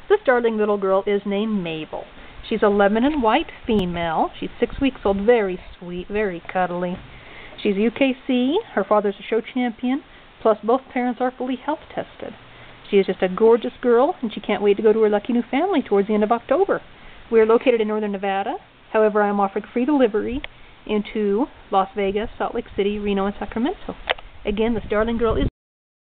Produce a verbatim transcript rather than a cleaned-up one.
This darling little girl is named Mabel. She's a lemon and white female. She's six weeks old, very sweet, very cuddly. She's U K C, her father's a show champion, plus both parents are fully health tested. She is just a gorgeous girl, and she can't wait to go to her lucky new family towards the end of October. We are located in northern Nevada. However, I am offering free delivery into Las Vegas, Salt Lake City, Reno, and Sacramento. Again, this darling girl is